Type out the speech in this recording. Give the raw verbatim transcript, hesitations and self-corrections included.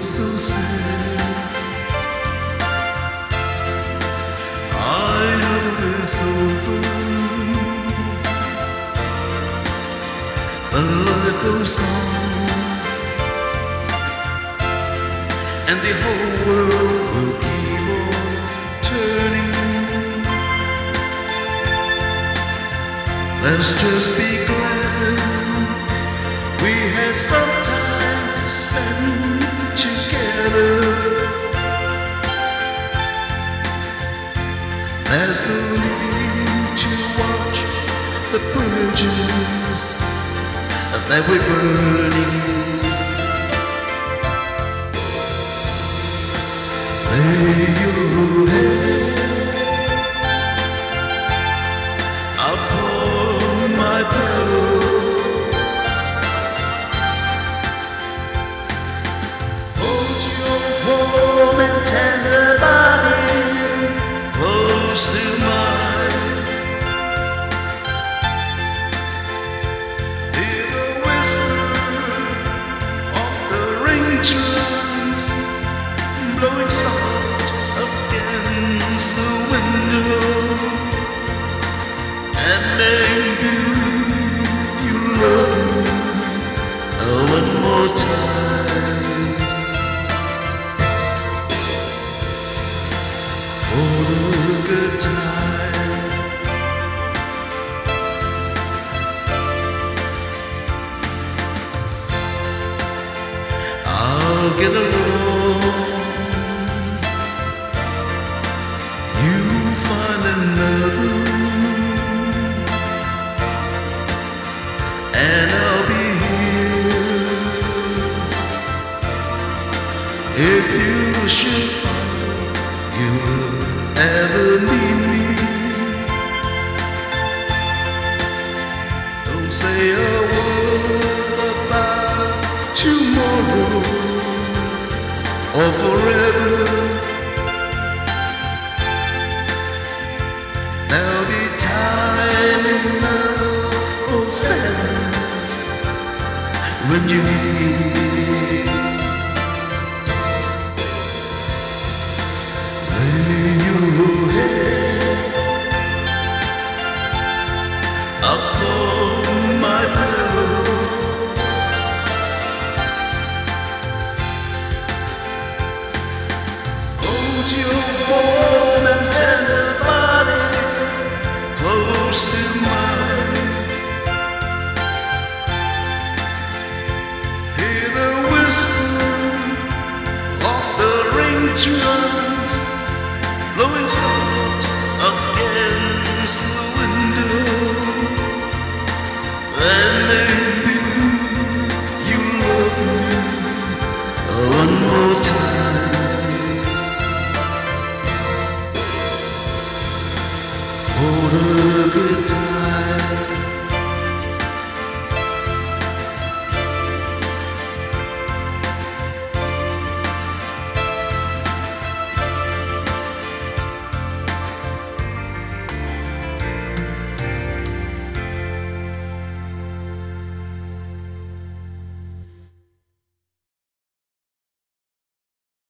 so sad. I know it's over, but life goes on, and the whole world will keep on turning. Let's just be glad we had some time to spend together. There's no need to watch the bridges that we're burning. Lay your head upon my pillow. Hold your warm and tender body close to mine. Hear the whisper of the raindrops blowing soft against the window, and maybe you love me one more time for the good time. I'll get along, you find another, and I'll be here if you should find you ever need me. Don't say a word about tomorrow or forever. There'll be time enough for sadness when you need me. Lay your head upon my pillow. Hold your warm and tender body close to mine. Hear the whisper of the raindrops blowing soft against the window, and maybe you love me one more time.